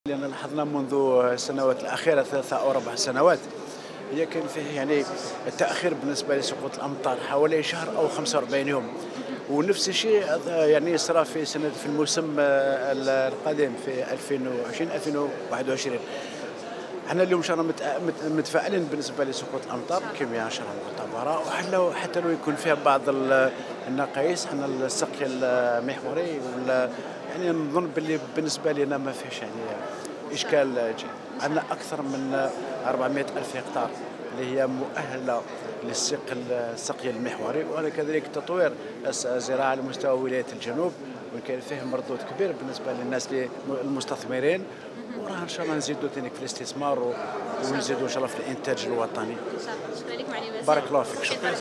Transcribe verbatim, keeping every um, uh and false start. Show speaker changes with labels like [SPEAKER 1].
[SPEAKER 1] لأن لاحظنا منذ السنوات الأخيرة ثلاثة أو أربع سنوات هي كان فيه يعني التأخير بالنسبة لسقوط الأمطار حوالي شهر أو خمسة وأربعين يوم، ونفس الشيء يعني صرا في سنة في الموسم القادم في ألفين وعشرين ألفين وواحد وعشرين. احنا اليوم شرا متفائلين بالنسبه لسقوط الامطار، كميه شرا معتبره، وحتى حتى لو يكون فيها بعض النقائص. احنا السقي المحوري ولا يعني نظن باللي بالنسبه لنا ما فيش يعني اشكال. عندنا اكثر من أربعمائة ألف هكتار اللي هي مؤهله للسقي السقي المحوري، وكذلك تطوير الزراعه على مستوى ولايه الجنوب، وكان فيه مردود كبير بالنسبه للناس المستثمرين. وراه ان شاء الله نزيدوا ثاني في الاستثمار ونزيدوا ان شاء الله في الانتاج الوطني.
[SPEAKER 2] ان شاء الله. شكرا لك معالي الوزير.
[SPEAKER 1] بارك الله فيك. شكرا.